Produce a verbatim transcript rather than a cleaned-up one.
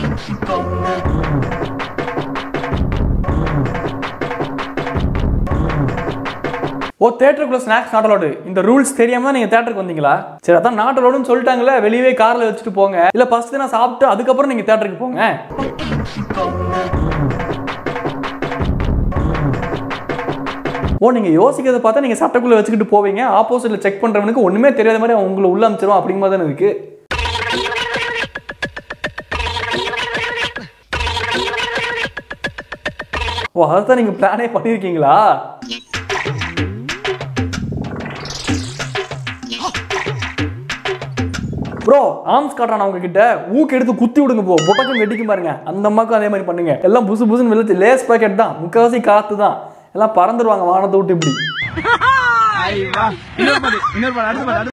ஓ தியேட்டருக்குள்ள snacks not allowed. இந்த rules தெரியாம நீங்க தியேட்டருக்கு வந்தீங்களா? சரி அதான் நாட் அலௌட்னு சொல்லிட்டாங்களே, வெளியவே கார்ல வச்சுட்டு போங்க. இல்ல ஃபர்ஸ்ட் நான் சாப்பிட்டு அதுக்கப்புறம் நீங்க தியேட்டருக்கு போங்க. ஓ நீங்க யோசிக்கிறத பார்த்தா நீங்க சட்டக்குள்ள வச்சுக்கிட்டு போவீங்க, ஆப்போசிட்ல செக் பண்றவனுக்கு ஒண்ணுமே தெரியாத மாதிரி உங்களை உள்ள அனுப்பிச்சிருவான் அப்படிங்கிற மாதிரி தானே இருக்கு. ஓ அதான் நீங்க பிளானே பண்ணிருக்கீங்களா? ப்ரோ ஆர்ம்ஸ் காட்டுறான் அவங்க கிட்ட, ஊக்கு எடுத்து குத்தி விடுங்க போ, பொட்டக்கும் வெட்டிக்கும் பாருங்க. அந்த அம்மாக்கும் அதே மாதிரி பண்ணுங்க. எல்லாம் புசு புசுன்னு வெளுத்து லேஸ் பாக்கெட் தான், முக்காவாசி காத்து தான், எல்லாம் பறந்துருவாங்க வானத்தை விட்டு இப்படி.